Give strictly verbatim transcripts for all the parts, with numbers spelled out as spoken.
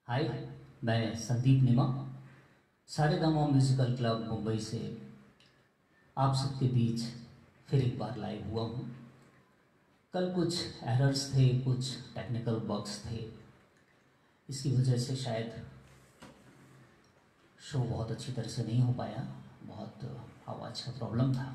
हाय, मैं Sandeep Nima Saregama musical club Mumbai से आप सबके बीच फिर एक बार लाइव हुआ हूँ। कल कुछ एरर्स थे, कुछ टेक्निकल बग्स थे, इसकी वजह से शायद शो बहुत अच्छी तरह से नहीं हो पाया। बहुत आवाज़ का प्रॉब्लम था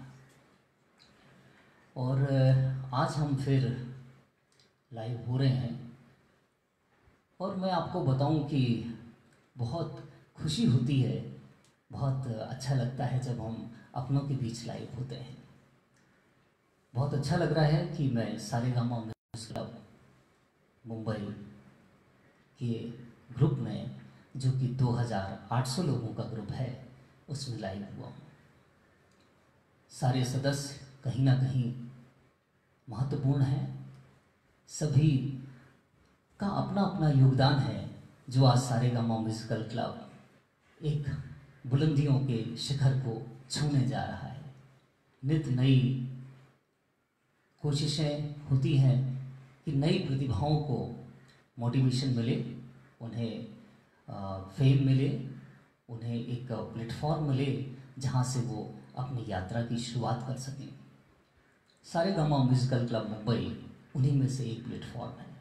और आज हम फिर लाइव हो रहे हैं और मैं आपको बताऊं कि बहुत खुशी होती है, बहुत अच्छा लगता है जब हम अपनों के बीच लाइव होते हैं। बहुत अच्छा लग रहा है कि मैं सारेगामा म्यूज़िक क्लब मुंबई के ग्रुप में, जो कि दो हज़ार आठ सौ लोगों का ग्रुप है, उसमें लाइव हुआ हूँ। सारे सदस्य कहीं ना कहीं महत्वपूर्ण हैं, सभी का अपना अपना योगदान है, जो आज सारेगामा म्यूज़िकल क्लब एक बुलंदियों के शिखर को छूने जा रहा है। नित नई कोशिशें होती हैं कि नई प्रतिभाओं को मोटिवेशन मिले, उन्हें फेम मिले, उन्हें एक प्लेटफॉर्म मिले जहां से वो अपनी यात्रा की शुरुआत कर सकें। सारेगामा म्यूज़िकल क्लब मुंबई उन्हीं में से एक प्लेटफॉर्म है।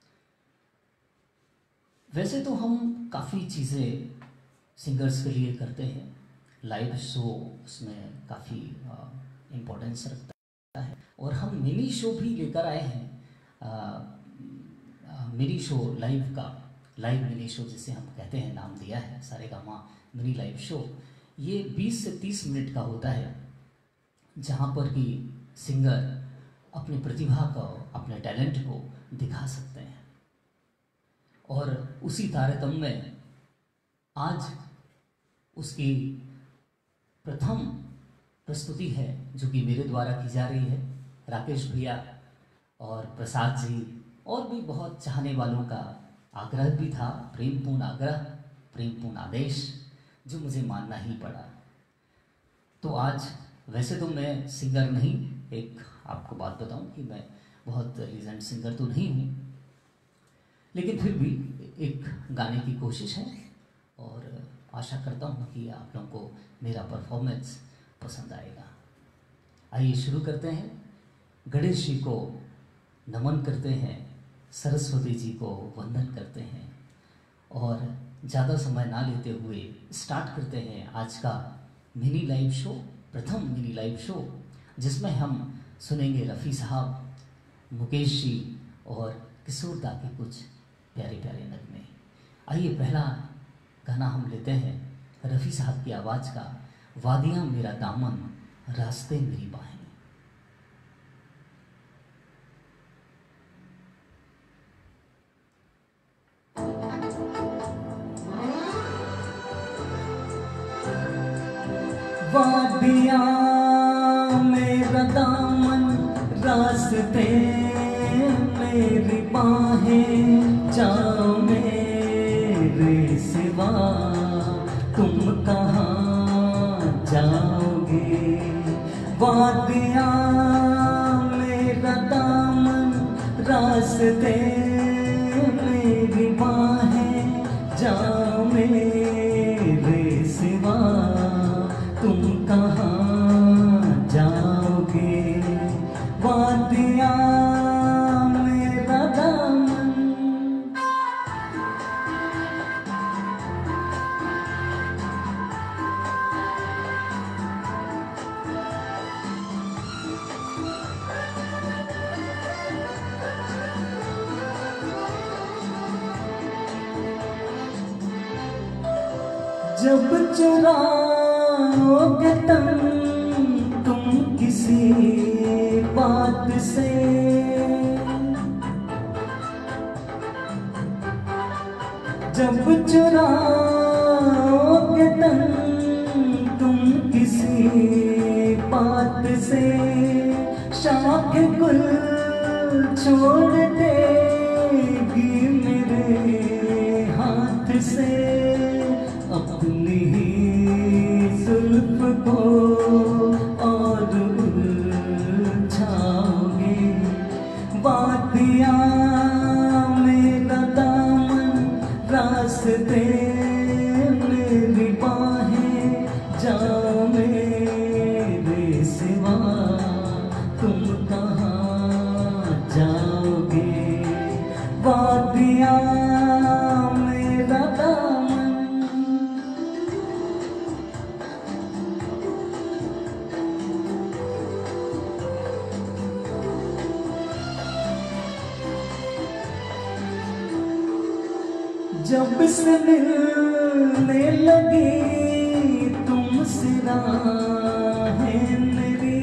वैसे तो हम काफ़ी चीज़ें सिंगर्स के लिए करते हैं, लाइव शो उसमें काफ़ी इम्पोर्टेंस रखता है और हम मिनी शो भी लेकर आए हैं। आ, आ, मिनी शो लाइव का, लाइव मिनी शो जिसे हम कहते हैं, नाम दिया है सारेगामा मिनी लाइव शो। ये बीस से तीस मिनट का होता है, जहाँ पर कि सिंगर अपनी प्रतिभा को, अपने टैलेंट को दिखा सकते हैं। और उसी तारतम्य में आज उसकी प्रथम प्रस्तुति है, जो कि मेरे द्वारा की जा रही है। राकेश भैया और प्रसाद जी और भी बहुत चाहने वालों का आग्रह भी था, प्रेमपूर्ण आग्रह, प्रेमपूर्ण आदेश, जो मुझे मानना ही पड़ा। तो आज वैसे तो मैं सिंगर नहीं, एक आपको बात बताऊं कि मैं बहुत लीजेंड सिंगर तो नहीं हूँ, लेकिन फिर भी एक गाने की कोशिश है और आशा करता हूँ कि आप लोगों को मेरा परफॉर्मेंस पसंद आएगा। आइए शुरू करते हैं। गणेश जी को नमन करते हैं, सरस्वती जी को वंदन करते हैं और ज़्यादा समय ना लेते हुए स्टार्ट करते हैं आज का मिनी लाइव शो, प्रथम मिनी लाइव शो, जिसमें हम सुनेंगे रफ़ी साहब, मुकेश जी और किशोर दा के कुछ प्यारे प्यारे नगमे। आइए पहला गाना हम लेते हैं रफ़ी साहब की आवाज़ का, वादियाँ मेरा दामन, रास्ते मेरी बाहें। वादियाँ मेरा दामन, रास्ते मेरी बाहें, जाओ मेरे सिवा तुम कहाँ जाओगे। वादियाँ मेरा दामन, रास्ते मेरी बाहें, जाओ मेरे सिवा तुम कहाँ जाओगे। वादियाँ मेरा दामन। जब चुराओगे तुम तुम किसी बात से, जब चुराओगे तुम तुम किसी बात से, शाख गुल छोड़ देगी मेरे हाथ से। अपनी ही जुल्फ को और उलझाओगे। वादियाँ मेरा दामन, रास्ते मेरी बाहें जाओ मेरे सिवा तुम कहाँ जाओगे। वादियाँ मेरा दामन जब से मिलने लगी तुमसे राहें मेरी,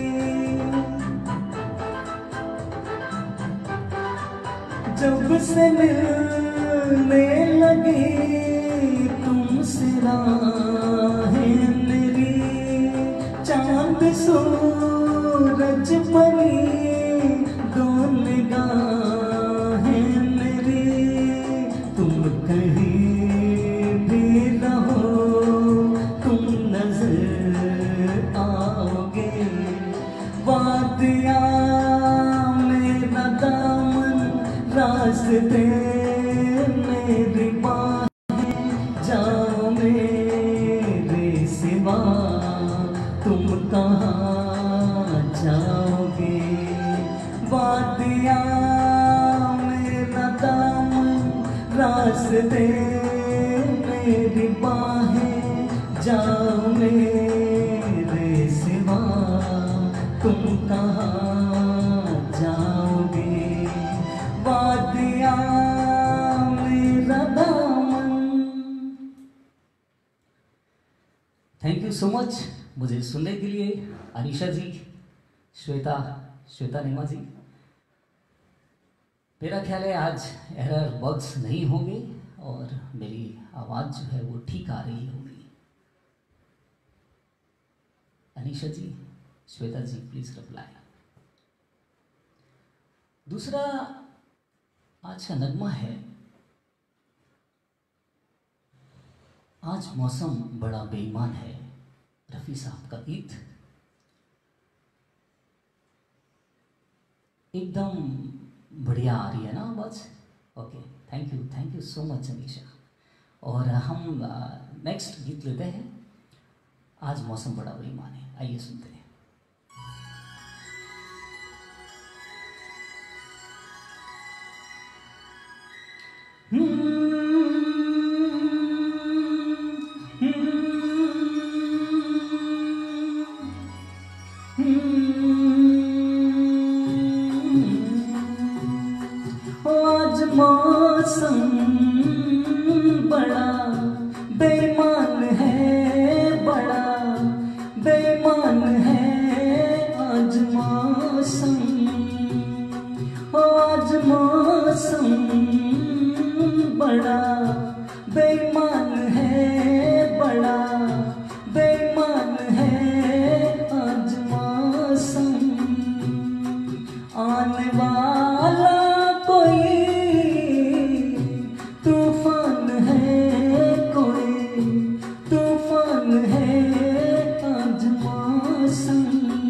जब से मिलने लगी तुमसे राहें मेरी, चांद सूरज बनी दो निगाहें मेरी। तुम कहीं भी रहो तुम नजर आओगे। वादियाँ मेरा दामन रास्ते मेरी बाहें जाओ मेरे सिवा तुम कहाँ जाओगे। वादियाँ मेरा दामन रास्ते मेरी बाहें जाओ मेरे सिवा तुम कहाँ जाओगे। वादियाँ मेरा दामन। थैंक यू सो मच मुझे सुनने के लिए अनीशा जी, श्वेता श्वेता नेमा जी। मेरा ख्याल है आज एरर बग्स नहीं होंगे और मेरी आवाज़ जो है वो ठीक आ रही होगी। Anisha ji, Shweta ji, please reply. दूसरा आज का नगमा है, आज मौसम बड़ा बेईमान है, रफ़ी साहब का गीत। एकदम बढ़िया आ रही है ना आवाज़? Okay, thank you thank you so much Anisha. और हम नेक्स्ट गीत लेते हैं, आज मौसम बड़ा बेईमान है। आइए सुनते हैं। आज मौसम बड़ा बेईमान है, बड़ा बेईमान है आज मौसम। आज मौसम बड़ा बेईमान है, बड़ा बेईमान है आज मौसम। आने वाला कोई तूफान है, कोई तूफान है आज मौसम।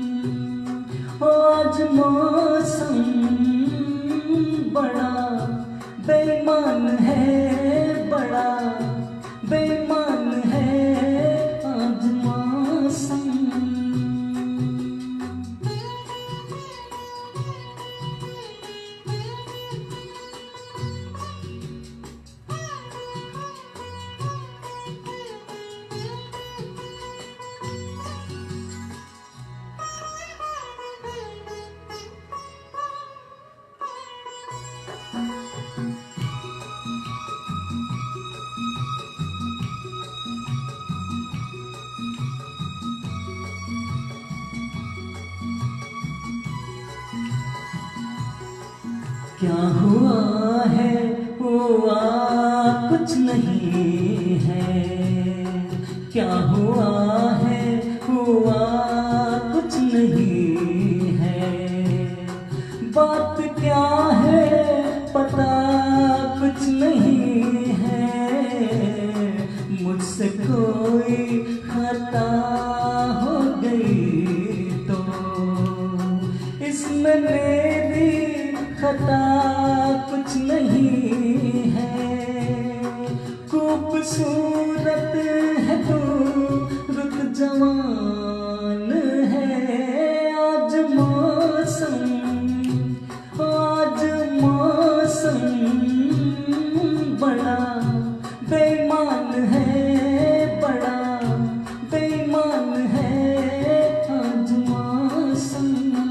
आज मौसम बड़ा बेईमान है, बड़ा बेईमान है आज मौसम। क्या हुआ है हुआ कुछ नहीं है, क्या हुआ है हुआ कुछ नहीं है। बात क्या है पता कुछ नहीं है, मुझसे कोई खता हो गई तो इसमें मेरी खता कुछ नहीं है। खूबसूरत है तू, रुत जवान है। आज मौसम, आज मौसम बड़ा बेईमान है, बड़ा बेईमान है आज मौसम।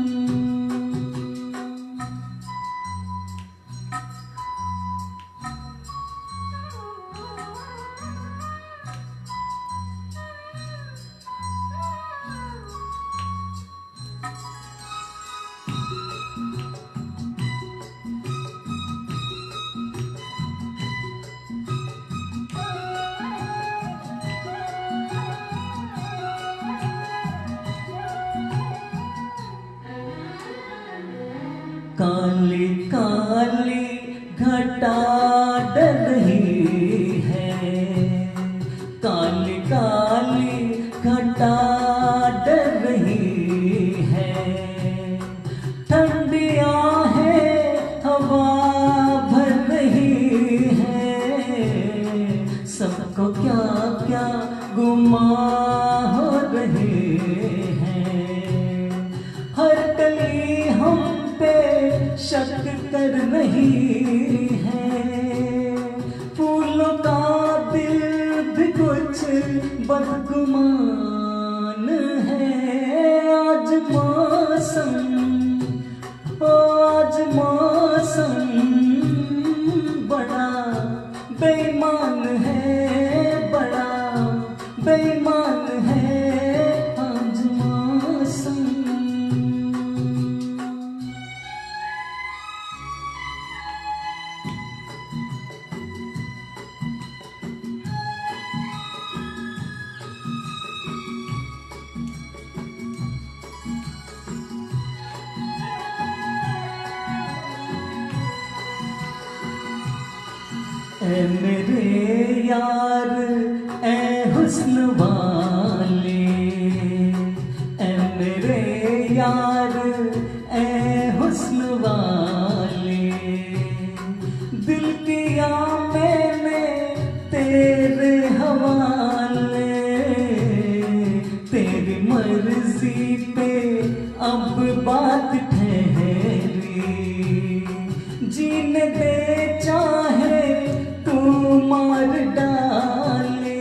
काली काली घटा डर रही है, काली काली घटा डर रही है। ठंडियां है हवा भर रही है, सबको क्या क्या गुमा हो रहे हैं। हर कली हम पे शक कर रही है, फूलों का दिल भी कुछ बदगुमान है। आज मौसम, ओ आज मौसम बड़ा बेईमान है, बड़ा बेईमान है आज मौसम। ऐ मेरे यार ऐ हुस्न वाले, ऐ मेरे यार ऐ हुस्न वाले। दिल किया मैंने तेरे हवाले, तेरी मर्जी पे अब बात ठहरी। जीने दे चाहे तू मार डाले,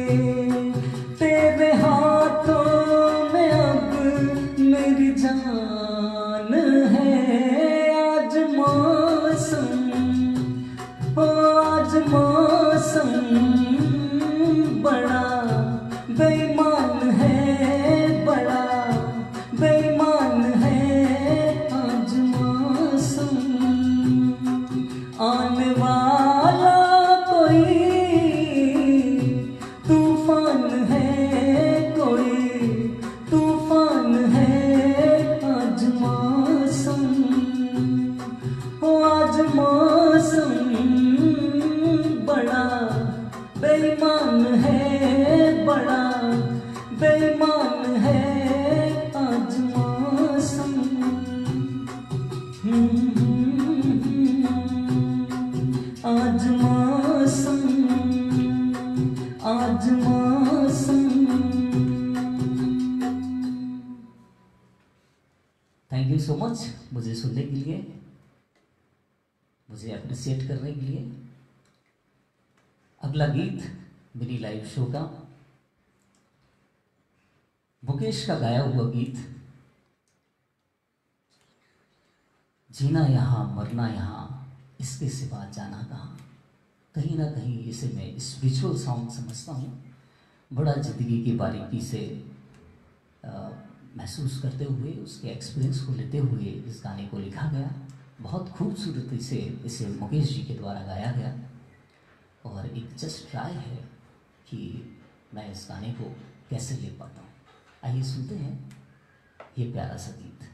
तेरे हाथों में अब मेरी जान है। आज मौसम, ओ आज मौसम बड़ा बेईमान है, बड़ा बेईमान है आज मौसम। आने वाला कोई तूफान है, कोई तूफान है आज मौसम। ओ आज मौसम बड़ा बेईमान है, बड़ा बेईमान है आज मौसम। आज मौसम, आज मौसम। थैंक यू सो मच मुझे सुनने के लिए, मुझे अप्रिशिएट करने के लिए। अगला गीत मेरी लाइव शो का मुकेश का गाया हुआ गीत, जीना यहाँ मरना यहाँ इसके सिवा जाना कहाँ। कहीं ना कहीं इसे मैं स्पिरिचुअल सॉन्ग समझता हूँ। बड़ा ज़िंदगी की बारीकी से आ, महसूस करते हुए, उसके एक्सपीरियंस को लेते हुए इस गाने को लिखा गया। बहुत खूबसूरती से इसे मुकेश जी के द्वारा गाया गया और एक जस्ट ट्राई है कि मैं इस गाने को कैसे ले पाता हूँ। आइए सुनते हैं ये प्यारा सा गीत।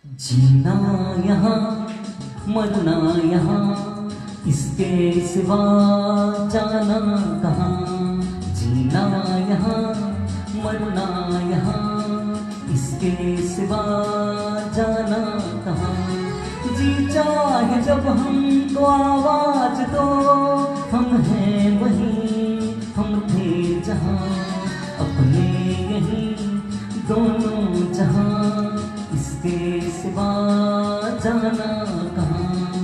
जीना यहाँ मरना यहाँ, इसके सिवा जाना कहाँ। जीना यहाँ मरना यहाँ, इसके सिवा जाना कहाँ। जी चाहे जब हमको आवाज दो, हम हैं वहीं हम थे जहाँ, अपने यहीं दोनों जहाँ, इसके सिवा जाना कहाँ।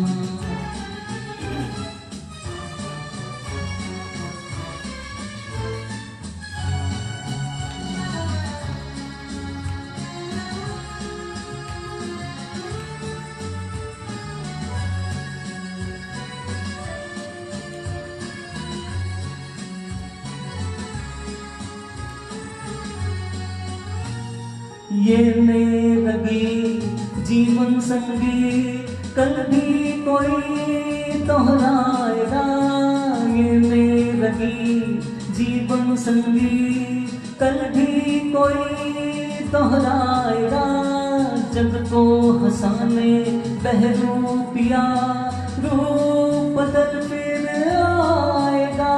ये मेरी जीवन संगी कल भी कोई दोहराएगा। ये मेरी जीवन संगी कल भी कोई दोहराएगा। जग को हंसाने बहरूपिया रूप बदल फिर आएगा।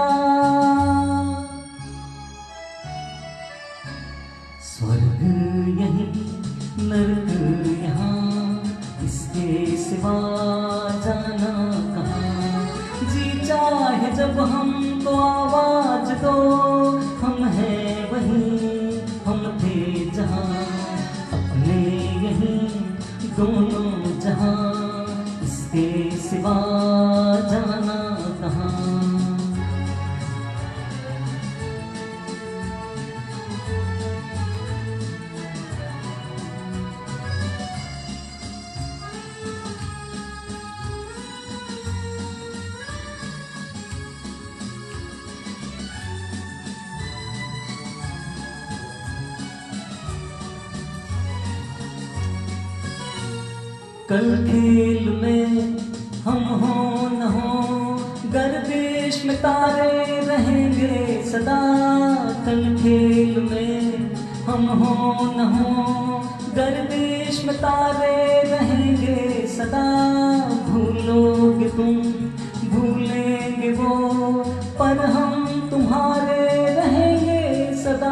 स्वर्ग यहीं नरक यहाँ, इसके सिवा जाना कहाँ। जी चाहे जब हमको आवाज दो, हम हैं वहीं हम थे जहाँ, अपने यहीं दोनों जहाँ, इसके सिवा जाना कहाँ। कल खेल में हम हो न हो, गर्दिश में तारे रहेंगे सदा। कल खेल में हम हो न हो, गर्दिश में तारे रहेंगे सदा। भूलोगे तुम भूलेंगे वो, पर हम तुम्हारे रहेंगे सदा।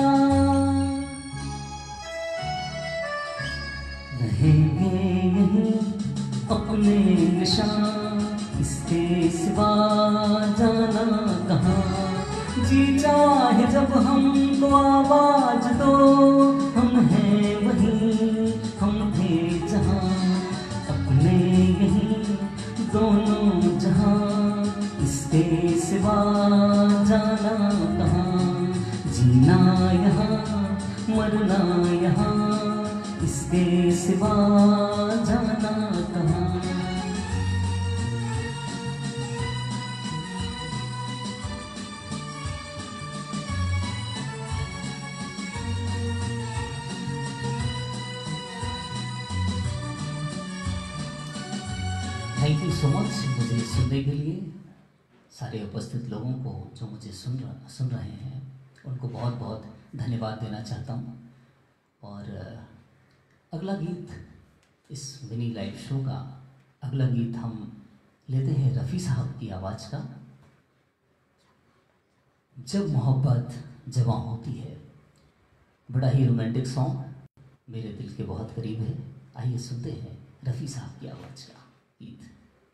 रहेंगे यहीं अपने निशान, इसके सिवा जाना कहाँ। जी चाहे जब हमको आवाज दो, हम हैं वहीं हम थे जहाँ, अपने यहीं दोनों जहाँ, इसके सिवा जाना कहाँ। जीना यहाँ मरना यहाँ, इसके सिवा जाना कहाँ। थैंक यू सो मच मुझे सुनने के लिए। सारे उपस्थित लोगों को जो मुझे सुन रहा सुन रहे हैं उनको बहुत बहुत धन्यवाद देना चाहता हूँ। और अगला गीत, इस मिनी लाइव शो का अगला गीत हम लेते हैं रफ़ी साहब की आवाज़ का, जब मोहब्बत जवां होती है। बड़ा ही रोमांटिक सॉन्ग, मेरे दिल के बहुत करीब है। आइए सुनते हैं रफ़ी साहब की आवाज़ का गीत।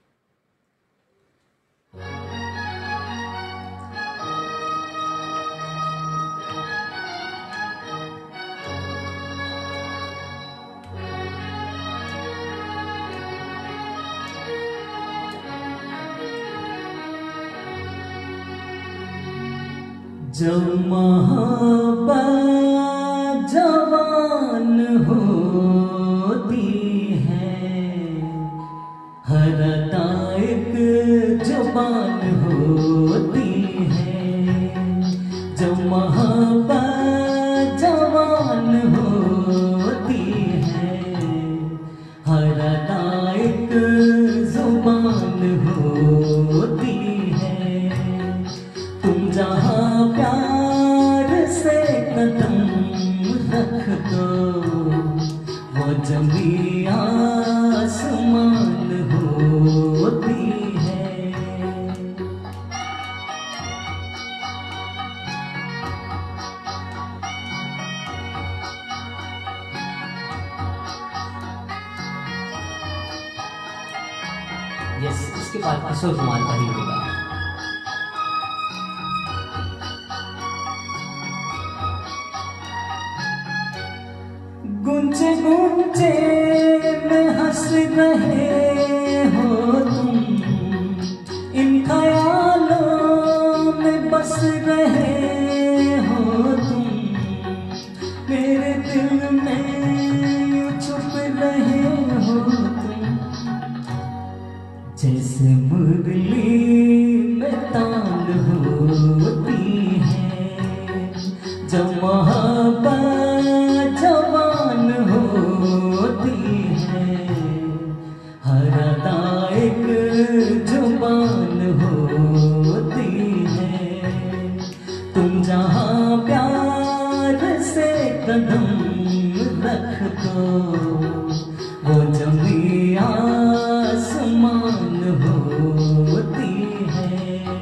जब मोहब्बत जवान होती है, हर अदा एक जुबान होती है। जब मोहब्बत जवान होती है, हर अदा एक जुबान होती है। तुम जहाँ प्यार से कदम रख दो, वो जमिया यस, उसके बाद किशोर कुमार का ही होगा। गुंजे गुंजे में हंस रहे हो तुम, इन ख्यालों में बस रहे हो तुम, मेरे दिल में यूं छुप रहे हो तुम, जैसे मुरली में ताल होती है, जब मोहब्बत जवान होती है, हर अदा एक जुबान होती है, तुम जहाँ प्यार से कदम रख दो, वो जमी आसमान होती है।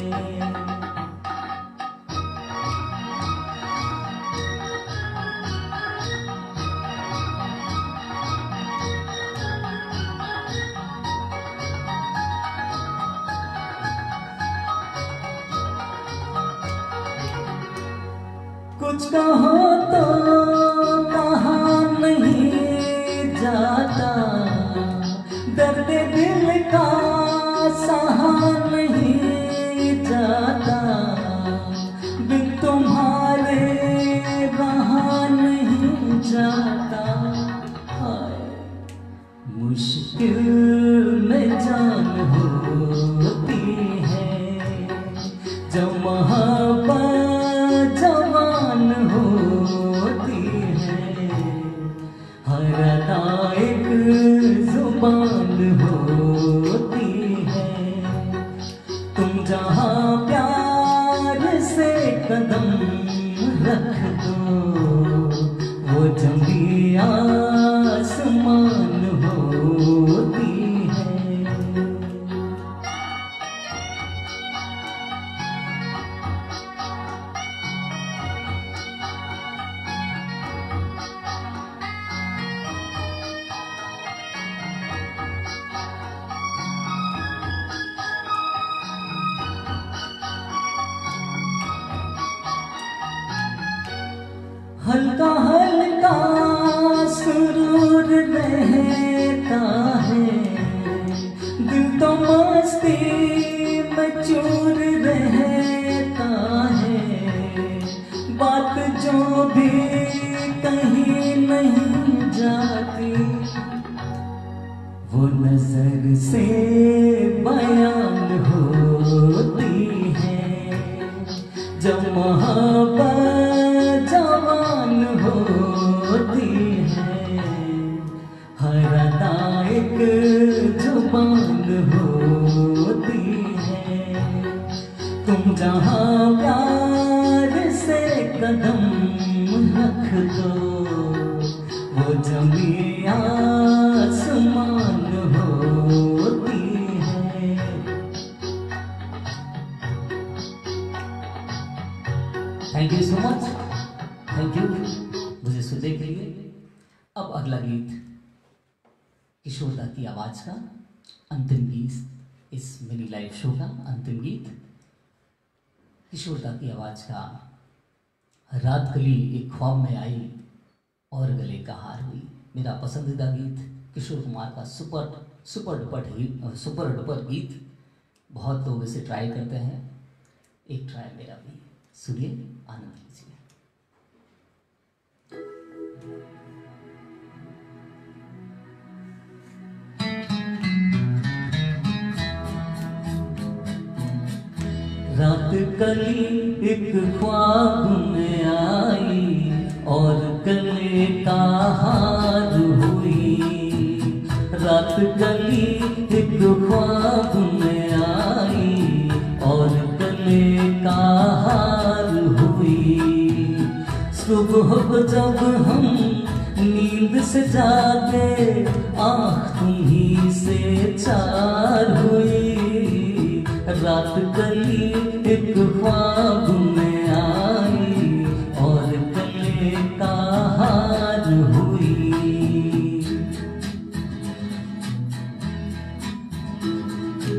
कुछ कहो तो कहा नहीं जाता, दर्द दिल का सहा नहीं जाता, बिन तुम्हारे रहा नहीं जाता, हाय मुश्किल में जान होती है, जब मोहब्बत जवान होती है, हर अदा एक जुबान होती है, तुम जहाँ प्यार से कदम रख दो, वो जमी आसमान होती है। हल्का हल्का सुरूर रहता है, दिल तो मस्ती में चूर रहता है, बात जो भी कहीं नहीं जाती, वो नजर से बयान होती है, जब मोहब्बत जवान होती है, हर अदा एक जुबान होती है, तुम जहाँ प्यार से कदम रख दो, वो जमी आसमान होती है। Thank you so much, thank you मुझे सुनने के लिए। अब अगला गीत किशोर दा की आवाज का अंतिम गीत, इस मिनी लाइव शो का अंतिम गीत किशोर दा की आवाज का, रात कली एक ख्वाब में आई और गले का हार हुई। मेरा पसंदीदा गीत किशोर कुमार का super super duper hit, super duper गीत। बहुत लोग इसे ट्राई करते हैं, एक ट्राई मेरा भी, सुनिए, आनंद लीजिए। रात कली एक ख्वाब में आई और गले का हार हुई। रात कली एक ख्वाब में आई और गले का हार हुई। सुबह को जब हम नींद से जागे, आँख तुम्हीं से चार हुई। रात कली एक ख्वाब में आई और गले का हार हुई।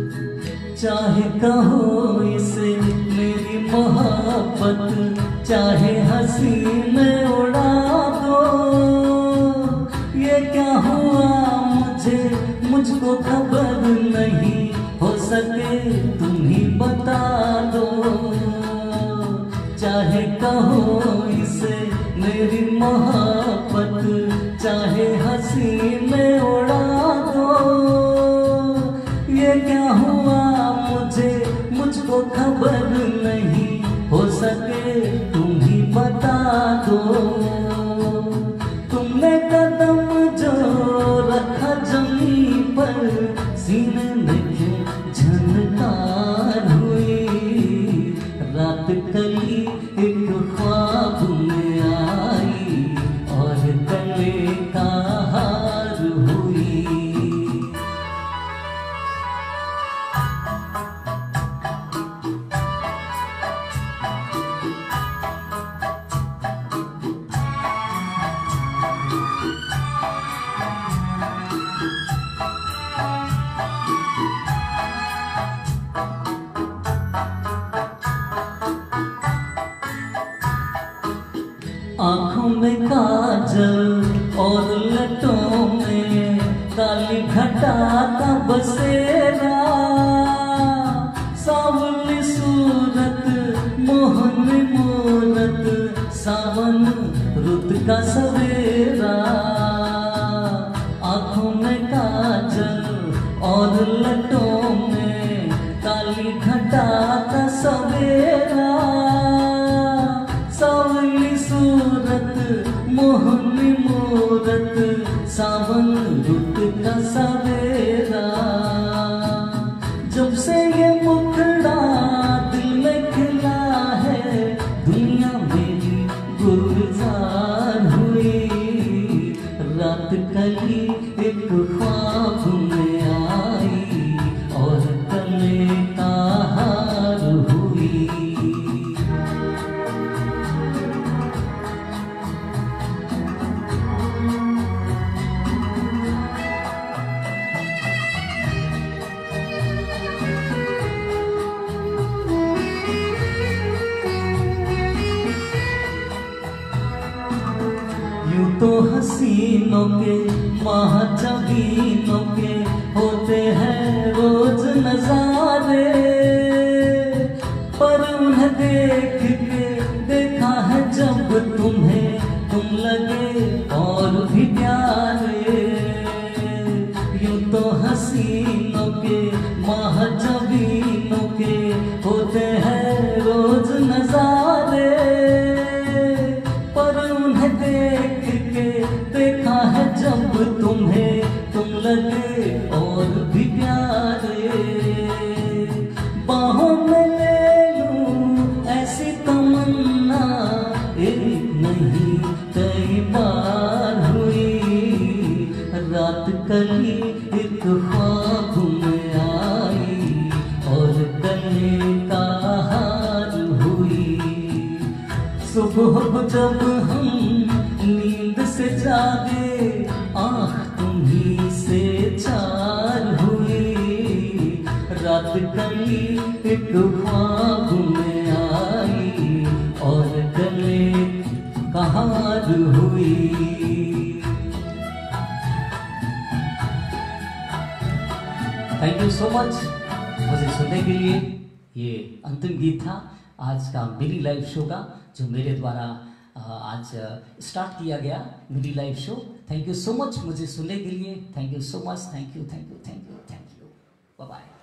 चाहे कहो इसे मेरी मोहब्बत, चाहे हंसी में उड़ा दो। ये क्या हुआ मुझे मुझको खबर नहीं, हो सके तुम ही बता दो। चाहे कहो इसे मेरी मोहब्बत, चाहे हंसी में उड़ा दो। ये क्या हुआ मुझे मुझको खबर नहीं, हो सके तुम ही बता दो। तुमने कदम जो रखा जमीन पर, सीने में क्यों झनकार हुई। रात कली एक ख्वाब में आई और गले का हार हुई। आँखों में काजल और लटों में काली घटा का बसेरा। सावली सूरत मोहन मूरत, सावन रुत का सवेरा। आँखों में काजल और लटों में काली घटा का सवेरा। सावली सूरत मोहनी मूरत, सावन रुत का सवेरा। जब से ये मुखड़ा दिल में खिला है, दुनिया मेरी गुलजार हुई। रात कली एक ख्वाब में आई और गले का हार हुई। यूं तो हसीनों के महाजबीनों के होते हैं रोज नजारे, पर उन्हें देख के देखा है जब तुम्हें, तुम लगे और भी प्यारे। यूं तो हसीनों के महाजबीनों के होते हैं रोज नजारे, पर उन्हें देख के देखा है जब तुम्हें, तुम लगे और भी प्यारे। बाहों में ले लूं ऐसी तमन्ना, एक नहीं कई बार हुई। रात कली एक ख्वाब में आई और गले का हार हुई। सुबह जब हम नींद से जागे, आँख तुम्ही से चार हुई। रात कली एक ख्वाब में आई और गले का हार हुई। थैंक यू सो मच मुझे सुनने के लिए। ये अंतिम गीत था आज का मिनी लाइव शो का, जो मेरे द्वारा आज स्टार्ट किया गया mini live show. Thank you so much मुझे सुनने के लिए। Thank you so much. Thank you thank you thank you thank you. Bye bye.